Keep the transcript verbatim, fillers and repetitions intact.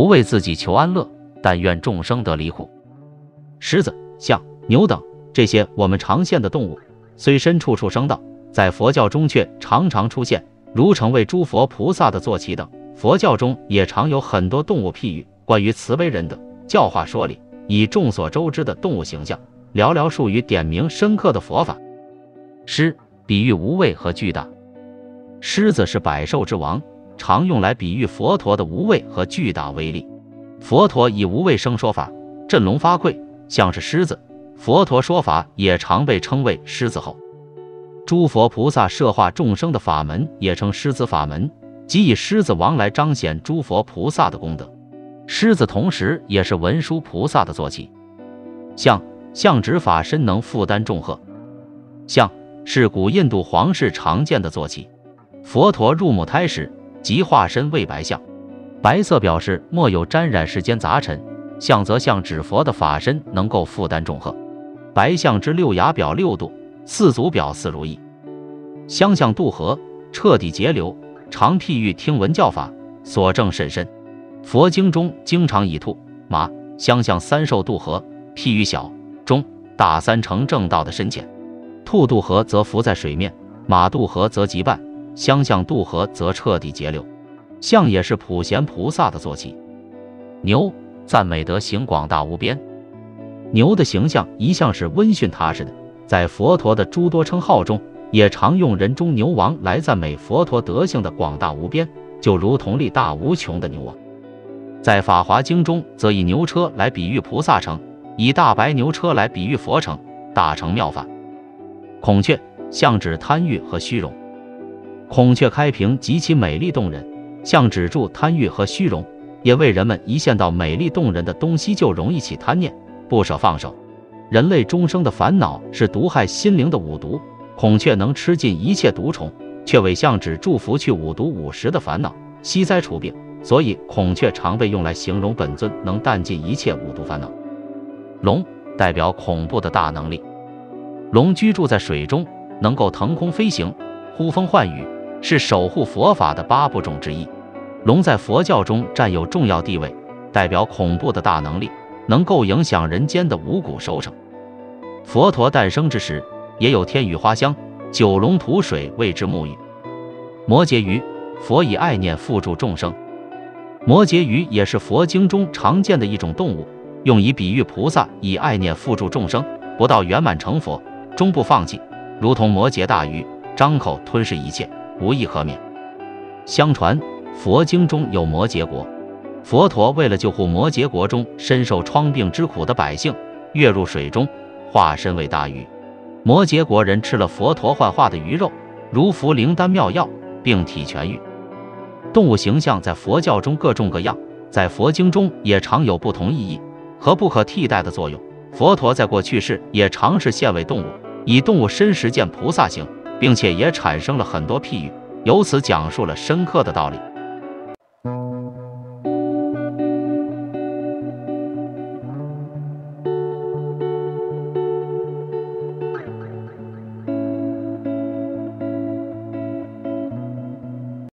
不为自己求安乐，但愿众生得离苦。狮子、象、牛等这些我们常见的动物，虽身处畜生道，在佛教中却常常出现，如成为诸佛菩萨的坐骑等。佛教中也常有很多动物譬喻，关于慈悲仁德、教化说理，以众所周知的动物形象，寥寥数语点明深刻的佛法。狮比喻无畏和巨大，狮子是百兽之王，常用来比喻佛陀的无畏和巨大威力。佛陀以无畏生说法，振聋发聩，像是狮子。佛陀说法也常被称为狮子吼。诸佛菩萨摄化众生的法门也称狮子法门，即以狮子王来彰显诸佛菩萨的功德。狮子同时也是文殊菩萨的坐骑。象象指法身能负担重荷，象是古印度皇室常见的坐骑。佛陀入母胎时即化身为白象，白色表示莫有沾染世间杂尘，象则象指佛的法身能够负担重荷。白象之六牙表六度，四足表四如意，相向渡河，彻底节流，常譬喻听闻教法，所证甚深。佛经中经常以兔、马相向三兽渡河，譬喻小、中、大三成正道的深浅。兔渡河则浮在水面，马渡河则急半，相向渡河则彻底节流。象也是普贤菩萨的坐骑。牛赞美德行广大无边，牛的形象一向是温驯踏实的，在佛陀的诸多称号中，也常用人中牛王来赞美佛陀德性的广大无边，就如同力大无穷的牛王。在法华经中则以牛车来比喻菩萨乘，以大白牛车来比喻佛乘，大乘妙法。孔雀象指贪欲和虚荣，孔雀开屏极其美丽动人，象指住贪欲和虚荣，也为人们一见到美丽动人的东西就容易起贪念，不舍放手。人类终生的烦恼是毒害心灵的五毒，孔雀能吃尽一切毒虫，却为象指祝福去五毒五食的烦恼，息灾除病，所以孔雀常被用来形容本尊能淡尽一切五毒烦恼。龙代表恐怖的大能力，龙居住在水中，能够腾空飞行，呼风唤雨，是守护佛法的八部种之一。龙在佛教中占有重要地位，代表恐怖的大能力，能够影响人间的五谷收成。佛陀诞生之时，也有天雨花香，九龙吐水谓之沐浴。摩羯鱼，佛以爱念护助众生。摩羯鱼也是佛经中常见的一种动物，用以比喻菩萨以爱念护助众生，不到圆满成佛，终不放弃，如同摩羯大鱼，张口吞噬一切，无一可免。相传佛经中有摩羯国，佛陀为了救护摩羯国中深受疮病之苦的百姓，跃入水中，化身为大鱼。摩羯国人吃了佛陀幻化的鱼肉，如服灵丹妙药，病体痊愈。动物形象在佛教中各种各样，在佛经中也常有不同意义和不可替代的作用。佛陀在过去世也常是现为动物，以动物身实践菩萨行，并且也产生了很多譬喻，由此讲述了深刻的道理。